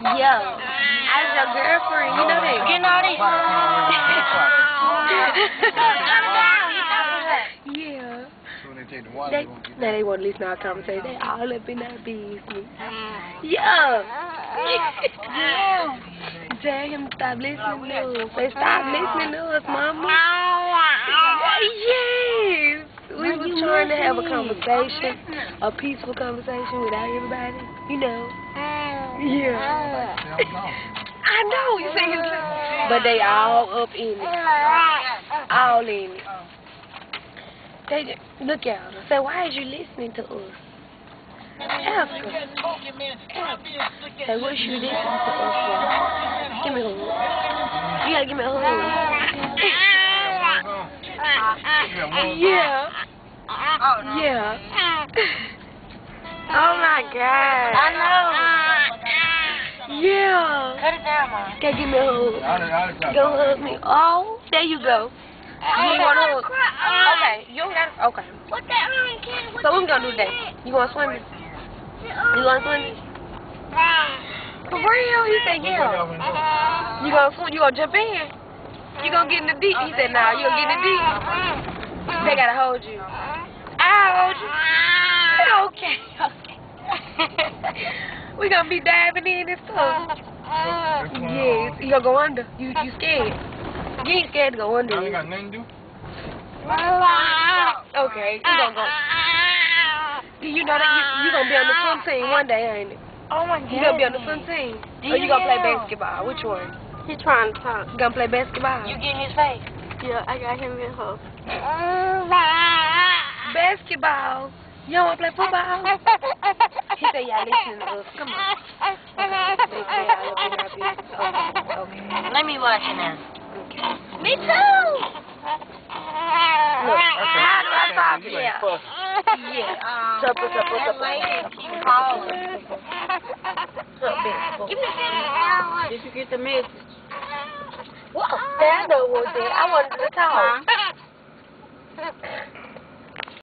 Yeah. I was your girlfriend. You know that. You know that. Yeah. They want to listen to our conversation. They all up in our business. Yeah. Tell him to stop listening to us. Say stop listening to us, mama. Yes. We were trying to have a conversation, a peaceful conversation without everybody, you know. Yeah. I know, you see his lips. But they all up in it. All in it. They just, look at her. Say, why is you listening to us? Ask her. Say, what is you listening to us for? Give me a hug. You gotta give me a hug. Yeah. Yeah. Oh my God. I know. Yeah. Cut it down, Mom. Okay, give me a hug. Go hug me. Oh, there you go. You want to hug? Okay. You got okay. What that kid? So what we gonna do today? You going swimming? You going swimming? For real? He said yeah. You gonna swim? You gonna jump in? You gonna get in the deep? He said nah. You gonna get in the deep? They gotta hold you. I'll hold you. Okay. We gonna be diving in and stuff. Yes. You gonna go under? You scared? You ain't scared to go under. I ain't got nothing to do. Okay. You gonna go? You know that you gonna be on the swim team one day, ain't it? Oh my God. You gonna be on the swim team? Or you gonna play basketball? Which one? He trying to talk. You gonna play basketball? You get in his face. Yeah, I got him in her. Basketball. You don't want to play football? He said, y'all listening to us. Come on. Okay. They say y'all up in our business. Okay. Let me watch it now. Okay. Me too. Look, how do I talk? Yeah. Yeah. Sup. Keep calling. Give me that. Did you get the message? What? I know what that. I wanted to talk.